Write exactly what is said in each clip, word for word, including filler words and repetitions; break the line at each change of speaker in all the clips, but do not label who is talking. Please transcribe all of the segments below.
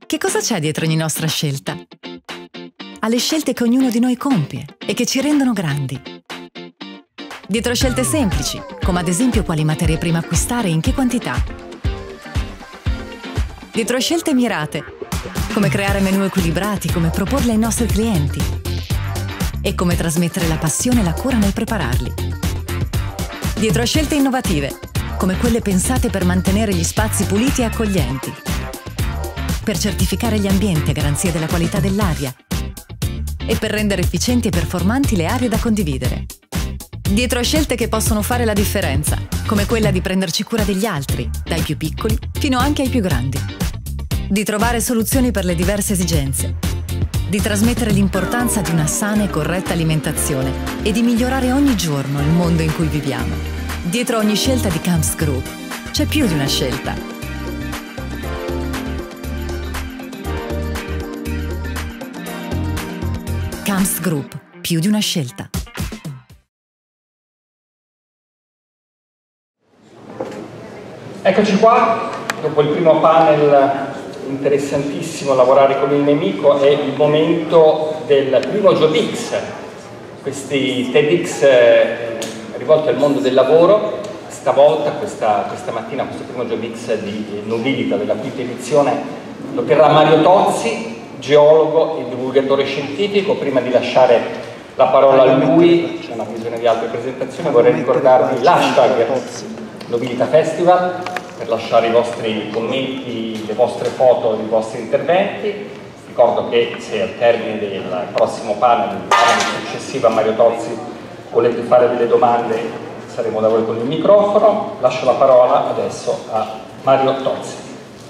Che cosa c'è dietro ogni nostra scelta? Alle scelte che ognuno di noi compie e che ci rendono grandi. Dietro scelte semplici, come ad esempio quali materie prime acquistare e in che quantità. Dietro scelte mirate, come creare menù equilibrati, come proporli ai nostri clienti e come trasmettere la passione e la cura nel prepararli. Dietro scelte innovative, come quelle pensate per mantenere gli spazi puliti e accoglienti, per certificare gli ambienti a garanzia della qualità dell'aria e per rendere efficienti e performanti le aree da condividere. Dietro scelte che possono fare la differenza, come quella di prenderci cura degli altri, dai più piccoli fino anche ai più grandi. Di trovare soluzioni per le diverse esigenze, di trasmettere l'importanza di una sana e corretta alimentazione e di migliorare ogni giorno il mondo in cui viviamo. Dietro ogni scelta di Camps Group c'è più di una scelta. Camps Group, più di una scelta.
Eccoci qua, dopo il primo panel interessantissimo, lavorare con il nemico, è il momento del primo GeoBix, questi TEDx eh, rivolti al mondo del lavoro. Stavolta, questa, questa mattina, questo primo GeoBix di Nobilita della quinta edizione lo terrà Mario Tozzi, geologo e divulgatore scientifico. Prima di lasciare la parola a lui, c'è una bisogno di altre presentazioni, vorrei ricordarvi l'hashtag Nobilita Festival per lasciare i vostri commenti, le vostre foto, i vostri interventi. Ricordo che se al termine del prossimo panel, il panel successivo a Mario Tozzi, volete fare delle domande, saremo da voi con il microfono. Lascio la parola adesso a Mario Tozzi.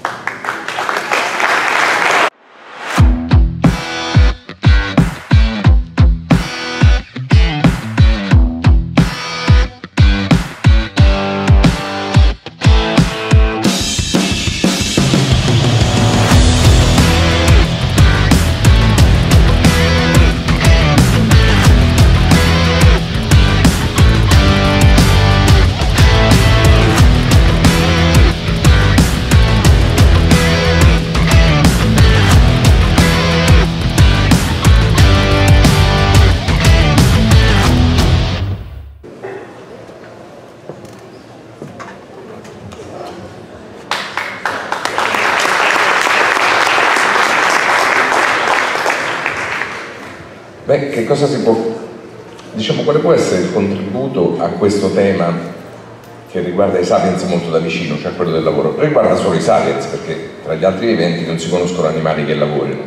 Beh, che cosa si può, diciamo, quale può essere il contributo a questo tema che riguarda i sapiens molto da vicino, cioè quello del lavoro? Riguarda solo i sapiens, perché tra gli altri viventi non si conoscono animali che lavorino,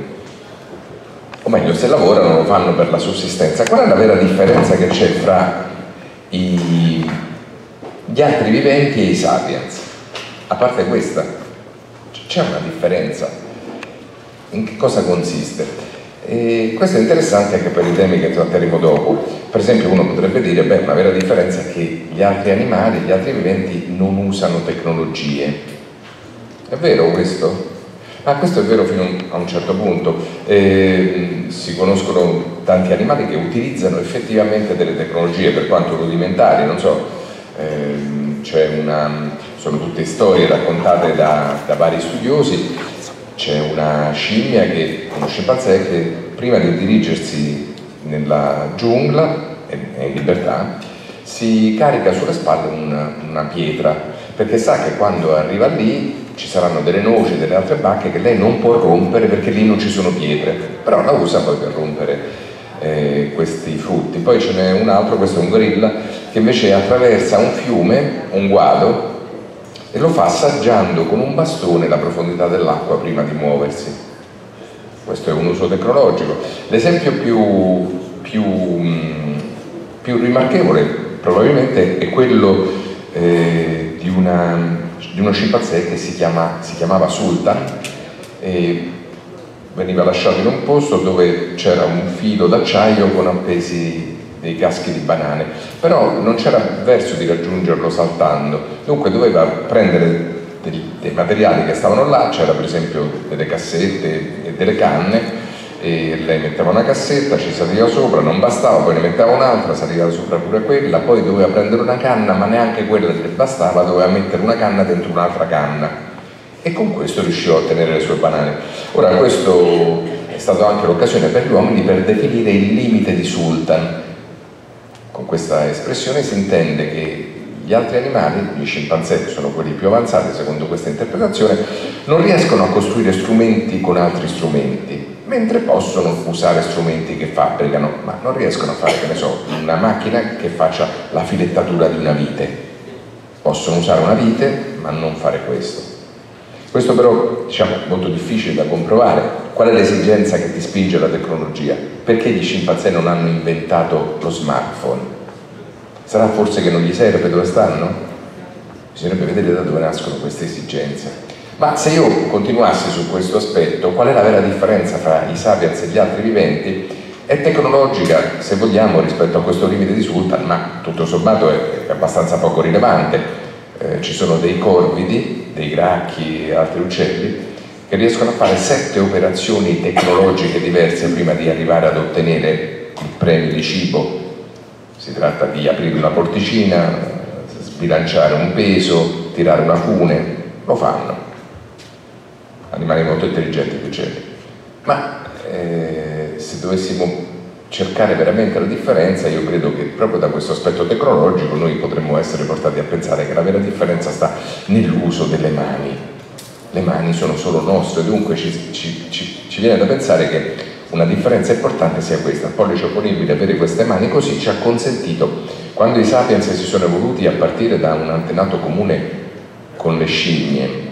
o meglio, se lavorano lo fanno per la sussistenza. Qual è la vera differenza che c'è fra i, gli altri viventi e i sapiens? A parte questa, c'è una differenza. In che cosa consiste? E questo è interessante anche per i temi che tratteremo dopo. Per esempio, uno potrebbe dire, beh, la vera differenza è che gli altri animali, gli altri viventi non usano tecnologie. È vero questo? Ah, questo è vero fino a un certo punto. Eh, si conoscono tanti animali che utilizzano effettivamente delle tecnologie, per quanto rudimentali, non so, eh, c'è una, sono tutte storie raccontate da, da vari studiosi. C'è una scimmia, che, uno scimpanzé, che prima di dirigersi nella giungla, è in libertà, si carica sulle spalle una, una pietra, perché sa che quando arriva lì ci saranno delle noci, delle altre bacche che lei non può rompere perché lì non ci sono pietre, però la usa poi per rompere eh, questi frutti. Poi ce n'è un altro, questo è un gorilla, che invece attraversa un fiume, un guado, e lo fa assaggiando con un bastone la profondità dell'acqua prima di muoversi. Questo è un uso tecnologico. L'esempio più, più, più rimarchevole probabilmente è quello eh, di, una, di uno scimpanzé che si, chiama, si chiamava Sultan, e veniva lasciato in un posto dove c'era un filo d'acciaio con appesi dei caschi di banane, però non c'era verso di raggiungerlo saltando, dunque doveva prendere dei, dei materiali che stavano là, c'era per esempio delle cassette e delle canne, e lei metteva una cassetta, ci saliva sopra, non bastava, poi ne metteva un'altra, saliva sopra pure quella, poi doveva prendere una canna, ma neanche quella che bastava, doveva mettere una canna dentro un'altra canna, e con questo riusciva a ottenere le sue banane. Ora, questo è stato anche l'occasione per gli uomini per definire il limite di Sultan. Con questa espressione si intende che gli altri animali, gli scimpanzé, sono quelli più avanzati secondo questa interpretazione, non riescono a costruire strumenti con altri strumenti, mentre possono usare strumenti che fabbricano, ma non riescono a fare, che ne so, una macchina che faccia la filettatura di una vite. Possono usare una vite, ma non fare questo. Questo però, diciamo, è molto difficile da comprovare. Qual è l'esigenza che ti spinge la tecnologia? Perché gli scimpanzé non hanno inventato lo smartphone? Sarà forse che non gli serve dove stanno? Bisognerebbe vedere da dove nascono queste esigenze. Ma se io continuassi su questo aspetto, qual è la vera differenza fra i sapiens e gli altri viventi? È tecnologica, se vogliamo, rispetto a questo limite di Sultan, ma tutto sommato è, è abbastanza poco rilevante. Eh, ci sono dei corvidi, dei gracchi e altri uccelli che riescono a fare sette operazioni tecnologiche diverse prima di arrivare ad ottenere il premio di cibo. Si tratta di aprire una porticina, sbilanciare un peso, tirare una fune, lo fanno. Animali molto intelligenti gli uccelli. Ma eh, se dovessimo cercare veramente la differenza, io credo che proprio da questo aspetto tecnologico noi potremmo essere portati a pensare che la vera differenza sta nell'uso delle mani. Le mani sono solo nostre, dunque ci, ci, ci, ci viene da pensare che una differenza importante sia questa: il pollice opponibile, avere queste mani così ci ha consentito, quando i sapiens si sono evoluti a partire da un antenato comune con le scimmie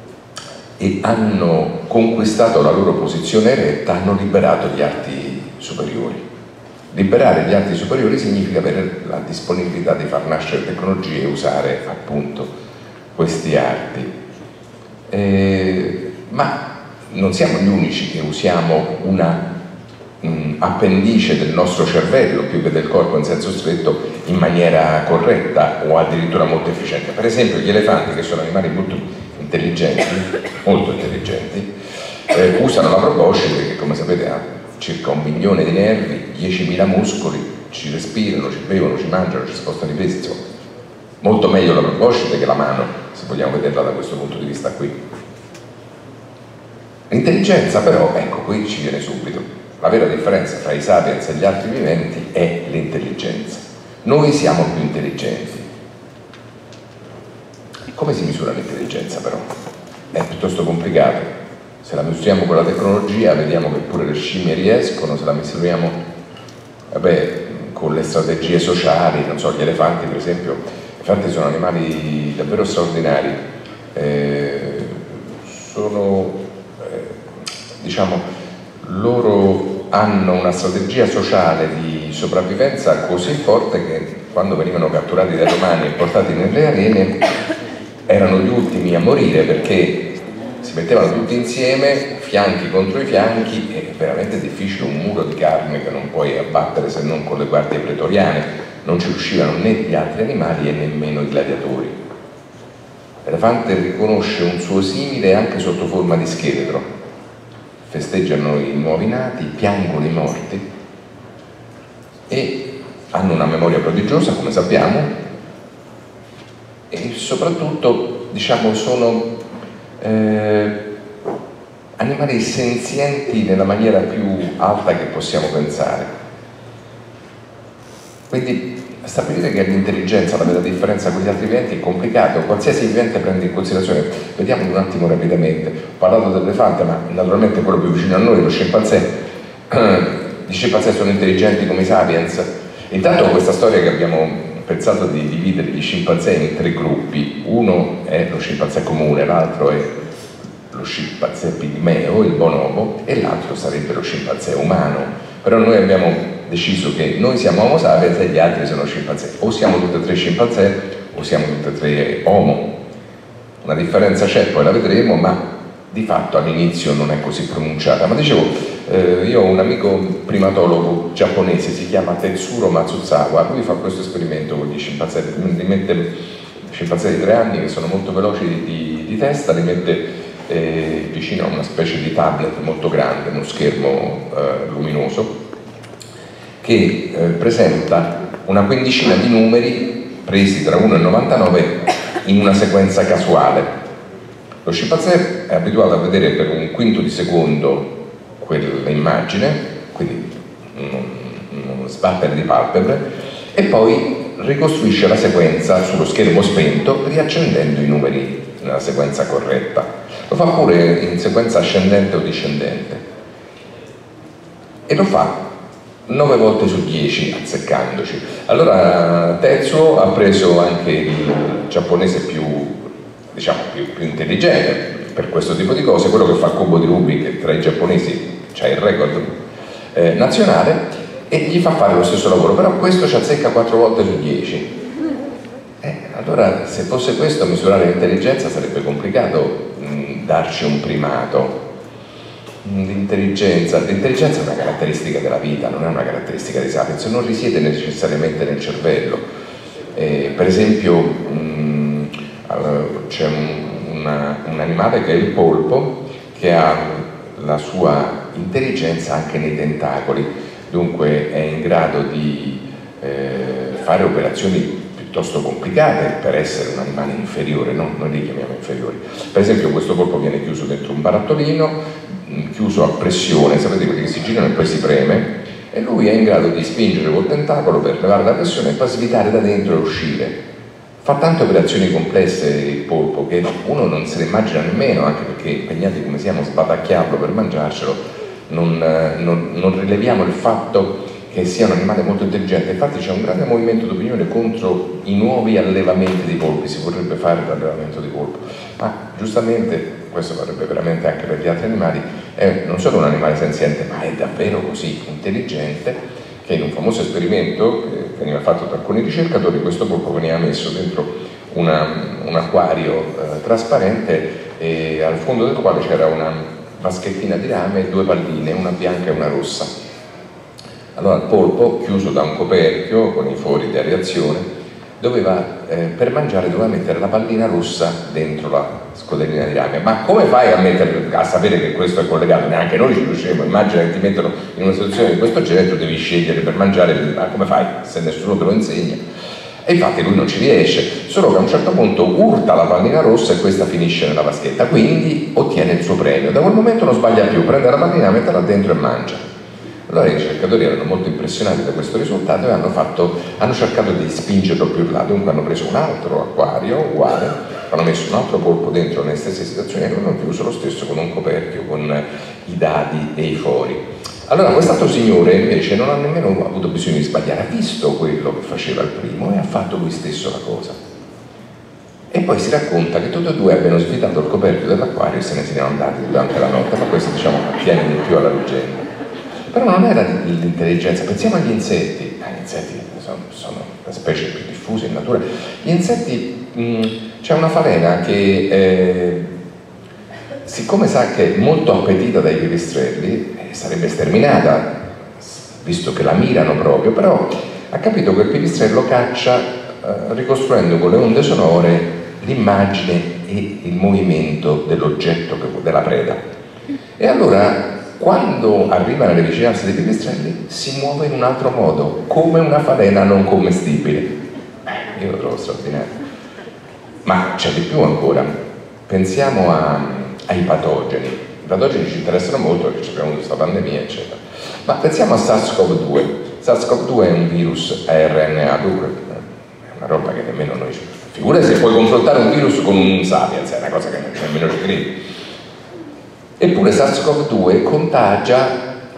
e hanno conquistato la loro posizione eretta, hanno liberato gli arti superiori. Liberare gli arti superiori significa avere la disponibilità di far nascere tecnologie e usare appunto questi arti. Eh, ma non siamo gli unici che usiamo una mh, appendice del nostro cervello più che del corpo in senso stretto in maniera corretta o addirittura molto efficiente. Per esempio gli elefanti, che sono animali molto intelligenti, molto intelligenti, eh, usano la proboscide, che come sapete ha circa un milione di nervi, diecimila muscoli, ci respirano, ci bevono, ci mangiano, ci spostano i pesi, insomma. Molto meglio la proboscide che la mano, se vogliamo vederla da questo punto di vista qui. L'intelligenza però, ecco, qui ci viene subito. La vera differenza tra i sapiens e gli altri viventi è l'intelligenza. Noi siamo più intelligenti. Come si misura l'intelligenza però? È piuttosto complicato. Se la misuriamo con la tecnologia vediamo che pure le scimmie riescono, se la misuriamo vabbè, con le strategie sociali, non so, gli elefanti per esempio, gli elefanti sono animali davvero straordinari, eh, sono, eh, diciamo, loro hanno una strategia sociale di sopravvivenza così forte che quando venivano catturati dai romani e portati nelle arene erano gli ultimi a morire, perché si mettevano tutti insieme, fianchi contro i fianchi, è veramente difficile, un muro di carne che non puoi abbattere se non con le guardie pretoriane, non ci riuscivano né gli altri animali e nemmeno i gladiatori. L'elefante riconosce un suo simile anche sotto forma di scheletro, festeggiano i nuovi nati, piangono i morti e hanno una memoria prodigiosa, come sappiamo, e soprattutto, diciamo, sono Eh, animali senzienti nella maniera più alta che possiamo pensare. Quindi stabilire che l'intelligenza, la vera differenza con gli altri viventi è complicato, qualsiasi vivente prende in considerazione. Vediamo un attimo rapidamente. Ho parlato dell'elefante, ma naturalmente quello più vicino a noi, lo scimpanzé. Gli scimpanzé sono intelligenti come i sapiens. Intanto questa storia che abbiamo pensato di dividere gli scimpanzé in tre gruppi: uno è lo scimpanzé comune, l'altro è lo scimpanzé pigmeo, il bonobo, e l'altro sarebbe lo scimpanzé umano. Però noi abbiamo deciso che noi siamo Homo sapiens e gli altri sono scimpanzé. O siamo tutti e tre scimpanzé o siamo tutti e tre Homo. Una differenza c'è, poi la vedremo, ma di fatto all'inizio non è così pronunciata. Ma dicevo, eh, io ho un amico primatologo giapponese, si chiama Tetsuro Matsuzawa, lui fa questo esperimento con gli scimpanzé, li mette scimpanzé di tre anni che sono molto veloci di, di testa, li mette eh, vicino a una specie di tablet molto grande, uno schermo eh, luminoso, che eh, presenta una quindicina di numeri presi tra uno e novantanove in una sequenza casuale. Lo scimpanzé è abituato a vedere per un quinto di secondo quell'immagine, quindi uno sbattere di palpebre, e poi ricostruisce la sequenza sullo schermo spento riaccendendo i numeri nella sequenza corretta. Lo fa pure in sequenza ascendente o discendente e lo fa nove volte su dieci azzeccandoci. Allora Tetsuo ha preso anche il giapponese più, diciamo, più, più intelligente per questo tipo di cose, quello che fa il cubo di Rubik, che tra i giapponesi c'ha il record eh, nazionale, e gli fa fare lo stesso lavoro, però questo ci azzecca quattro volte su dieci. Eh, allora se fosse questo misurare l'intelligenza sarebbe complicato mh, darci un primato. L'intelligenza, l'intelligenza è una caratteristica della vita, non è una caratteristica di Sapiens, non risiede necessariamente nel cervello. Eh, per esempio mh, c'è un, una, un animale che è il polpo, che ha la sua intelligenza anche nei tentacoli, dunque è in grado di eh, fare operazioni piuttosto complicate per essere un animale inferiore, no? Noi li chiamiamo inferiori. Per esempio questo polpo viene chiuso dentro un barattolino, chiuso a pressione, sapete quelli che si girano e poi si preme, e lui è in grado di spingere col tentacolo per levare la pressione e poi svitare da dentro e uscire. Fa tante operazioni complesse il polpo che uno non se le immagina nemmeno, anche perché impegnati come siamo a sbatacchiarlo per mangiarcelo, non, non, non rileviamo il fatto che sia un animale molto intelligente. Infatti c'è un grande movimento d'opinione contro i nuovi allevamenti di polpi, si vorrebbe fare l'allevamento di polpo, ma giustamente questo varrebbe veramente anche per gli altri animali, è non solo un animale senziente, ma è davvero così intelligente che in un famoso esperimento che veniva fatto da alcuni ricercatori, questo polpo veniva messo dentro una, un acquario eh, trasparente, e al fondo del quale c'era una vaschettina di rame e due palline, una bianca e una rossa. Allora il polpo, chiuso da un coperchio con i fori di areazione, doveva, eh, per mangiare doveva mettere la pallina rossa dentro la scodellina di rame. Ma come fai a, mettere, a sapere che questo è collegato? Neanche noi ci riusciamo. Immagina che ti mettono in una situazione di questo genere, tu devi scegliere per mangiare, ma come fai se nessuno te lo insegna? E infatti lui non ci riesce, solo che a un certo punto urta la pallina rossa e questa finisce nella vaschetta, quindi ottiene il suo premio. Da quel momento non sbaglia più, prende la pallina, metterla dentro e mangia. Allora i ricercatori erano molto impressionati da questo risultato e hanno, fatto, hanno cercato di spingerlo più in là, dunque hanno preso un altro acquario uguale, hanno messo un altro polpo dentro nelle stesse situazioni e lo hanno chiuso lo stesso con un coperchio, con i dadi e i fori. Allora quest'altro signore invece non ha nemmeno avuto bisogno di sbagliare, ha visto quello che faceva il primo e ha fatto lui stesso la cosa. E poi si racconta che tutti e due abbiano svitato il coperchio dell'acquario e se ne siano andati durante la notte, ma questo diciamo attiene di più alla leggenda. Però non era l'intelligenza, pensiamo agli insetti. Ah, gli insetti sono, sono le specie più diffuse in natura. Gli insetti, c'è una falena che eh, siccome sa che è molto appetita dai pipistrelli, eh, sarebbe sterminata, visto che la mirano proprio, però ha capito che il pipistrello caccia eh, ricostruendo con le onde sonore l'immagine e il movimento dell'oggetto, della preda. E allora quando arriva nelle vicinanze dei pipistrelli si muove in un altro modo, come una falena non commestibile. Eh, io lo trovo straordinario. Ma c'è di più ancora. Pensiamo a, ai patogeni. I patogeni ci interessano molto perché abbiamo avuto questa pandemia, eccetera. Ma pensiamo a SARS-CoV due. SARS-CoV due è un virus a R N A due, è una roba che nemmeno noi ci... Figurati se puoi confrontare un virus con un sapiens, è una cosa che nemmeno ci credi. Eppure SARS-CoV due contagia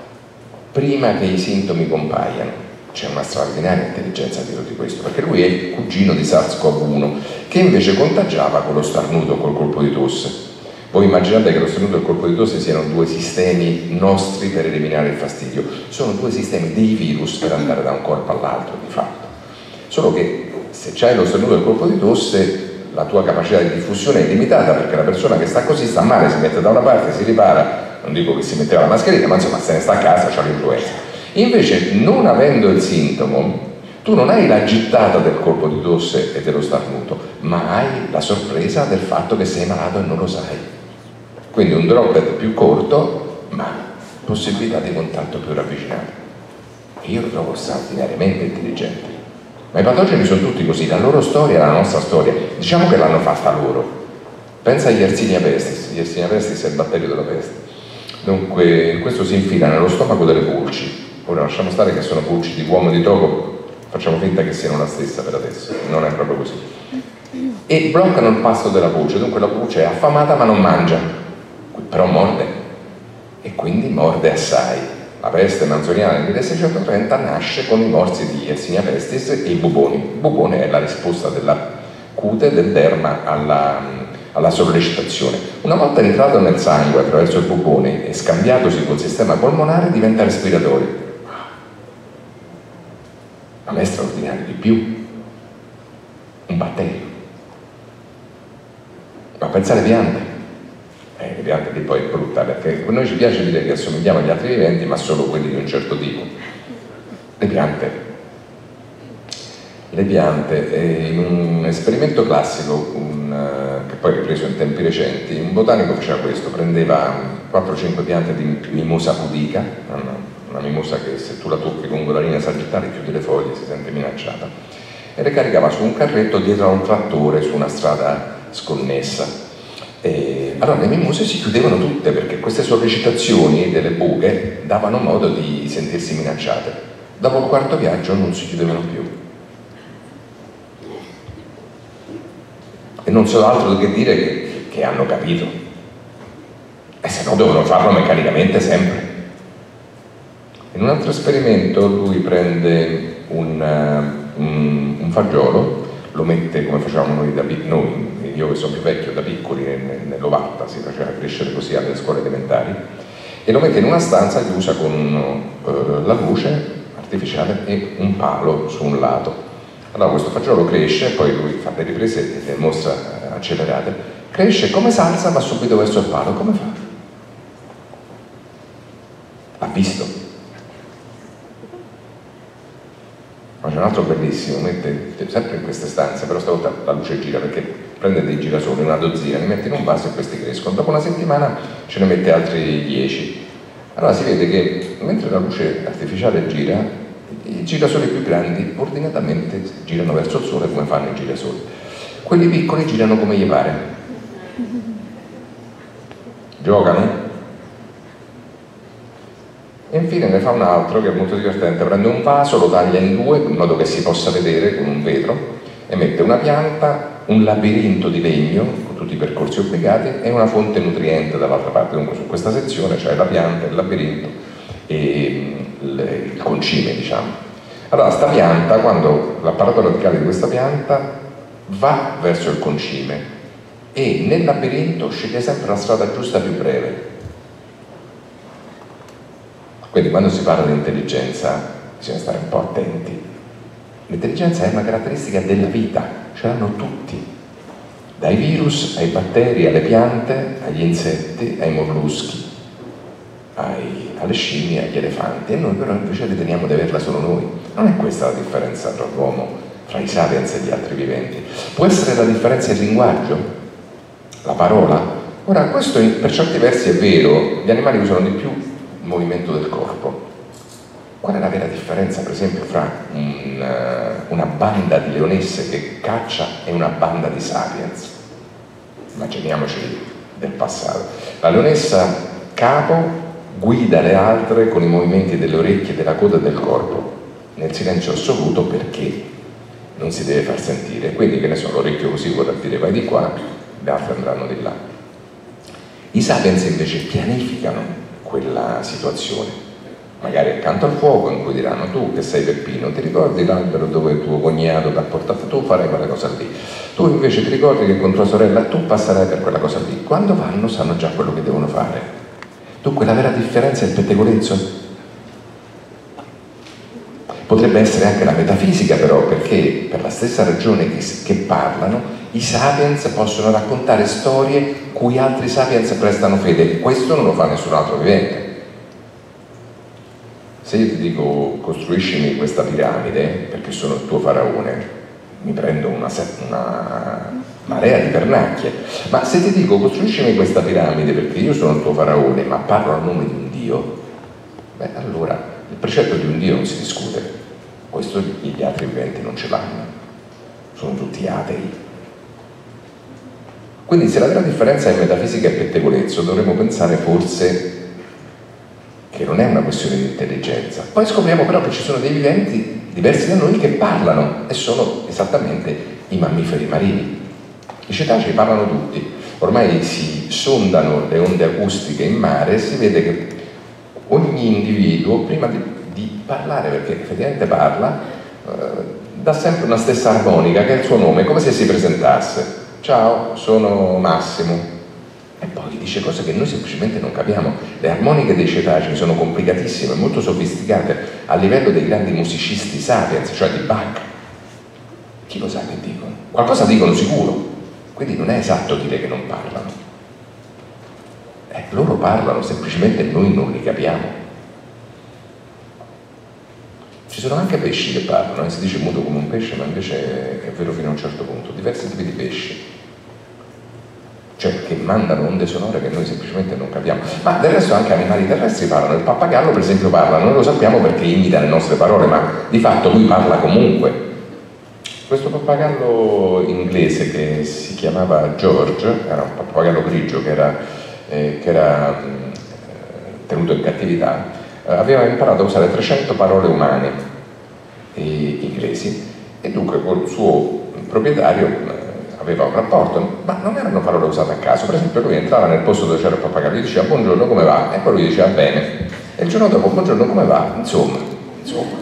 prima che i sintomi compaiano. C'è una straordinaria intelligenza dietro di questo, perché lui è il cugino di SARS-CoV uno, che invece contagiava con lo starnuto, col colpo di tosse. Voi immaginate che lo starnuto e il colpo di tosse siano due sistemi nostri per eliminare il fastidio. Sono due sistemi dei virus per andare da un corpo all'altro, di fatto. Solo che se c'hai lo starnuto e il colpo di tosse, la tua capacità di diffusione è limitata, perché la persona che sta così sta male, si mette da una parte, si ripara, non dico che si metteva la mascherina, ma insomma se ne sta a casa, c'ha l'influenza. Invece, non avendo il sintomo, tu non hai la gittata del colpo di tosse e dello starnuto, ma hai la sorpresa del fatto che sei malato e non lo sai. Quindi un droplet più corto, ma possibilità di contatto più ravvicinato. Io lo trovo straordinariamente intelligente. Ma i patogeni sono tutti così, la loro storia è la nostra storia. Diciamo che l'hanno fatta loro, Pensa agli Yersinia pestis, Yersinia pestis è il batterio della peste. Dunque, questo si infila nello stomaco delle pulci. Ora lasciamo stare che sono pulci di uomo di topo, facciamo finta che siano la stessa per adesso, non è proprio così. E bloccano il pasto della pulce, dunque la pulce è affamata ma non mangia, però morde, e quindi morde assai. La peste manzoniana nel milleseicentottrenta nasce con i morsi di Yersinia pestis e i buboni. Il bubone è la risposta della cute, del derma alla, alla sollecitazione. Una volta entrato nel sangue attraverso il bubone e scambiatosi col sistema polmonare diventa respiratorio. Ma è straordinario di più, un batterio. Ma pensare alle piante, eh, le piante lì poi è brutta, perché a noi ci piace dire che assomigliamo agli altri viventi, ma solo quelli di un certo tipo. Le piante, le piante, eh, in un esperimento classico, un, uh, che poi ripreso in tempi recenti, un botanico faceva questo, prendeva quattro cinque piante di mimosa pudica, una, una mimosa che se tu la tocchi lungo la linea sagittale chiude le foglie, si sente minacciata, e le caricava su un carretto dietro a un trattore su una strada sconnessa. E allora le mimose si chiudevano tutte perché queste sollecitazioni delle buche davano modo di sentirsi minacciate. Dopo il quarto viaggio non si chiudevano più. E non so altro che dire che, che hanno capito. E se no devono farlo meccanicamente sempre. In un altro esperimento lui prende un, uh, un, un fagiolo, lo mette come facevamo noi da piccoli, io che sono più vecchio, da piccoli nell'ovatta, si faceva crescere così alle scuole elementari, e lo mette in una stanza chiusa con uh, la luce artificiale e un palo su un lato. Allora questo fagiolo cresce, poi lui fa delle riprese e le mostra uh, accelerate, cresce, come salsa va subito verso il palo, come fa? L'ha visto. Ma c'è un altro bellissimo, mette sempre in queste stanze, però stavolta la luce gira perché prende dei girasoli, una dozzina, li mette in un vaso e questi crescono. Dopo una settimana ce ne mette altri dieci. Allora si vede che mentre la luce artificiale gira, i girasoli più grandi ordinatamente girano verso il sole come fanno i girasoli. Quelli piccoli girano come gli pare. Giocano. E infine ne fa un altro che è molto divertente, prende un vaso, lo taglia in due in modo che si possa vedere con un vetro e mette una pianta, un labirinto di legno con tutti i percorsi obbligati e una fonte nutriente dall'altra parte. Dunque su questa sezione c'è la pianta, il labirinto e il concime, diciamo. Allora sta pianta, quando l'apparato radicale di questa pianta va verso il concime e nel labirinto sceglie sempre la strada giusta più breve. Quindi quando si parla di intelligenza bisogna stare un po' attenti. L'intelligenza è una caratteristica della vita, ce l'hanno tutti, dai virus ai batteri, alle piante, agli insetti, ai molluschi, ai, alle scimmie, agli elefanti, e noi però invece riteniamo di averla solo noi. Non è questa la differenza tra l'uomo, fra i sapiens e gli altri viventi. Può essere la differenza il linguaggio, la parola. Ora questo per certi versi è vero, gli animali usano di più movimento del corpo. Qual è la vera differenza, per esempio, fra un, uh, una banda di leonesse che caccia e una banda di sapiens? Immaginiamoci del passato. La leonessa capo guida le altre con i movimenti delle orecchie, della coda e del corpo, nel silenzio assoluto, perché non si deve far sentire. Quindi, che ne so, l'orecchio così vorrà dire vai di qua, le altre andranno di là. I sapiens invece pianificano quella situazione, magari accanto al fuoco, in cui diranno: tu che sei Peppino, ti ricordi l'albero dove tuo cognato ti ha portato? Tu farai quella cosa lì. Tu invece ti ricordi che con tua sorella tu passerai per quella cosa lì. Quando vanno sanno già quello che devono fare. Dunque la vera differenza è il pettegolezzo. Potrebbe essere anche la metafisica, però, perché per la stessa ragione che, che parlano, i sapiens possono raccontare storie cui altri sapiens prestano fede. Questo non lo fa nessun altro vivente. Se io ti dico costruiscimi questa piramide perché sono il tuo faraone, mi prendo una, una marea di pernacchie. Ma se ti dico costruiscimi questa piramide perché io sono il tuo faraone ma parlo a nome di un dio, beh, allora il precetto di un dio non si discute. Questo gli altri viventi non ce l'hanno, sono tutti atei. Quindi se la vera differenza è metafisica e pettegolezzo, dovremmo pensare forse che non è una questione di intelligenza. Poi scopriamo però che ci sono dei viventi diversi da noi che parlano, e sono esattamente i mammiferi marini. I cetacei parlano tutti, ormai si sondano le onde acustiche in mare e si vede che ogni individuo, prima di, di parlare, perché effettivamente parla, eh, dà sempre una stessa armonica che è il suo nome, come se si presentasse. Ciao, sono Massimo. E poi dice cose che noi semplicemente non capiamo. Le armoniche dei cetacei sono complicatissime, molto sofisticate, a livello dei grandi musicisti sapiens, cioè di Bach. Chi lo sa che dicono? Qualcosa dicono sicuro, quindi non è esatto dire che non parlano. Eh, loro parlano, semplicemente noi non li capiamo. Ci sono anche pesci che parlano, eh? Si dice muto come un pesce, ma invece è vero fino a un certo punto. Diversi tipi di pesci, cioè che mandano onde sonore che noi semplicemente non capiamo. Ma del resto anche animali terrestri parlano. Il pappagallo per esempio parla, noi lo sappiamo perché imita le nostre parole, ma di fatto lui parla comunque. Questo pappagallo inglese che si chiamava George, era un pappagallo grigio che era, eh, che era eh, tenuto in cattività, eh, aveva imparato a usare trecento parole umane eh, inglesi, e dunque col suo proprietario eh, aveva un rapporto, ma non erano parole usate a caso. Per esempio lui entrava nel posto dove c'era il pappagallo, gli diceva buongiorno, come va? E poi lui diceva bene, e il giorno dopo buongiorno, come va? Insomma, insomma.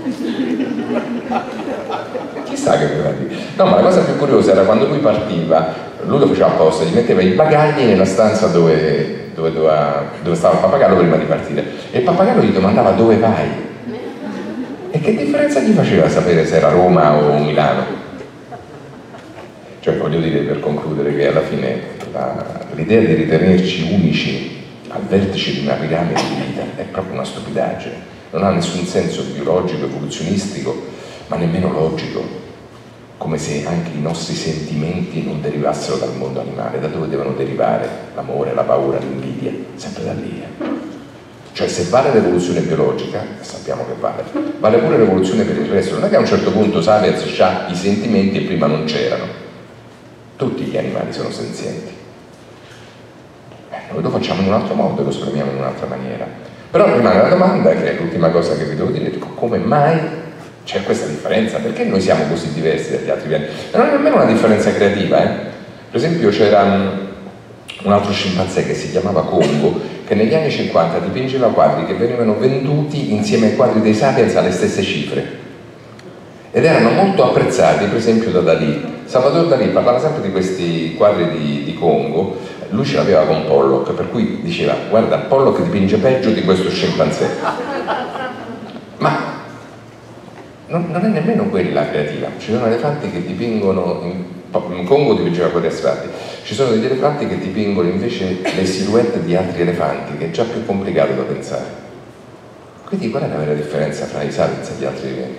Chissà che voleva dire. No, ma la cosa più curiosa era quando lui partiva, lui lo faceva apposta, gli metteva i bagagli nella stanza dove, dove, dove, dove stava il pappagallo prima di partire, e il pappagallo gli domandava dove vai? E che differenza gli faceva sapere se era Roma o Milano? Cioè, voglio dire, per concludere, che alla fine l'idea di ritenerci unici al vertice di una piramide di vita è proprio una stupidaggine, non ha nessun senso biologico, evoluzionistico, ma nemmeno logico, come se anche i nostri sentimenti non derivassero dal mondo animale. Da dove devono derivare? L'amore, la paura, l'invidia? Sempre da lì. Cioè, se vale l'evoluzione biologica, sappiamo che vale, vale pure l'evoluzione per il resto. Non è che a un certo punto Sapiens ha i sentimenti e prima non c'erano. Tutti gli animali sono senzienti. Eh, noi lo facciamo in un altro modo e lo esprimiamo in un'altra maniera. Però rimane la domanda, che è l'ultima cosa che vi devo dire, come mai c'è questa differenza? Perché noi siamo così diversi dagli altri pianeti? E non è nemmeno una differenza creativa, eh? Per esempio c'era un altro scimpanzé che si chiamava Congo, che negli anni cinquanta dipingeva quadri che venivano venduti insieme ai quadri dei Sapiens alle stesse cifre. Ed erano molto apprezzati, per esempio, da Dalì. Salvador Dalì parlava sempre di questi quadri di, di Congo, lui ce l'aveva con Pollock, per cui diceva, guarda, Pollock dipinge peggio di questo scimpanzé. Ma non, non è nemmeno quella creativa. Ci sono elefanti che dipingono, in, in Congo dipingeva quadri astratti, ci sono degli elefanti che dipingono invece le silhouette di altri elefanti, che è già più complicato da pensare. Quindi qual è la vera differenza tra i Sapiens e gli altri viventi?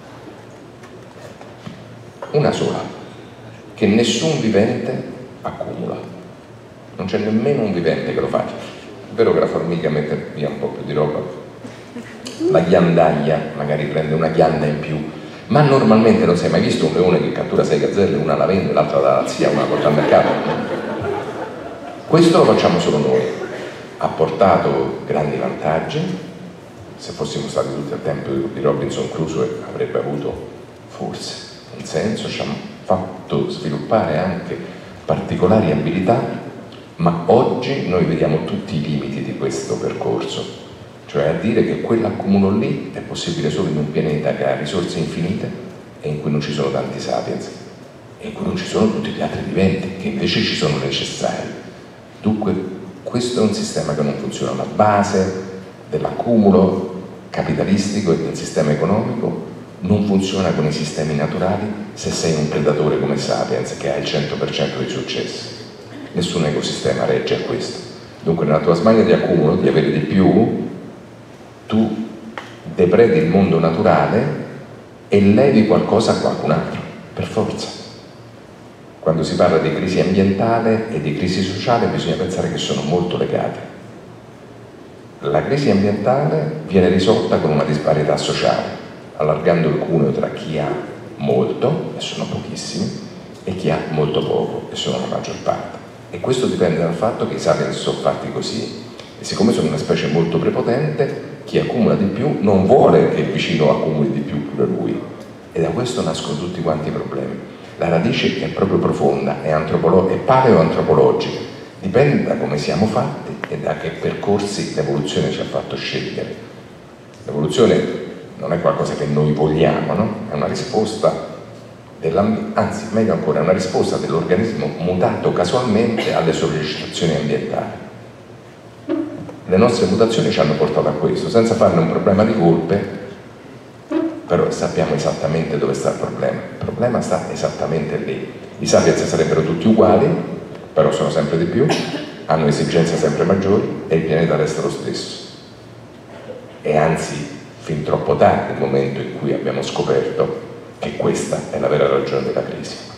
Una sola, che nessun vivente accumula, non c'è nemmeno un vivente che lo faccia. È vero che la formica mette via un po' più di roba, la ghiandaglia magari prende una ghianda in più, ma normalmente non si è mai visto un leone che cattura sei gazzelle, una la vende, l'altra la zia, una porta al mercato. Questo lo facciamo solo noi. Ha portato grandi vantaggi. Se fossimo stati tutti al tempo di Robinson Crusoe avrebbe avuto forse un senso, ci ha fatto sviluppare anche particolari abilità, ma oggi noi vediamo tutti i limiti di questo percorso, cioè a dire che quell'accumulo lì è possibile solo in un pianeta che ha risorse infinite e in cui non ci sono tanti sapiens e in cui non ci sono tutti gli altri viventi che invece ci sono necessari. Dunque questo è un sistema che non funziona. La base dell'accumulo capitalistico e del sistema economico non funziona con i sistemi naturali se sei un predatore come Sapiens che ha il cento per cento dei successi. Nessun ecosistema regge a questo. Dunque nella tua smania di accumulo, di avere di più, tu depredi il mondo naturale e levi qualcosa a qualcun altro, per forza. Quando si parla di crisi ambientale e di crisi sociale bisogna pensare che sono molto legate. La crisi ambientale viene risolta con una disparità sociale, allargando il cuneo tra chi ha molto, e sono pochissimi, e chi ha molto poco, e sono la maggior parte. E questo dipende dal fatto che i sapiens sono fatti così. E siccome sono una specie molto prepotente, chi accumula di più non vuole che il vicino accumuli di più pure lui. E da questo nascono tutti quanti i problemi. La radice è proprio profonda, è, è paleoantropologica, dipende da come siamo fatti e da che percorsi l'evoluzione ci ha fatto scegliere. L'evoluzione non è qualcosa che noi vogliamo, no? È una risposta dell'ambiente, anzi, meglio ancora, è una risposta dell'organismo mutato casualmente alle sollecitazioni ambientali. Le nostre mutazioni ci hanno portato a questo, senza farne un problema di colpe, però sappiamo esattamente dove sta il problema. Il problema sta esattamente lì. I sapiens sarebbero tutti uguali, però sono sempre di più, hanno esigenze sempre maggiori e il pianeta resta lo stesso. E anzi, fin troppo tardi il momento in cui abbiamo scoperto che questa è la vera ragione della crisi.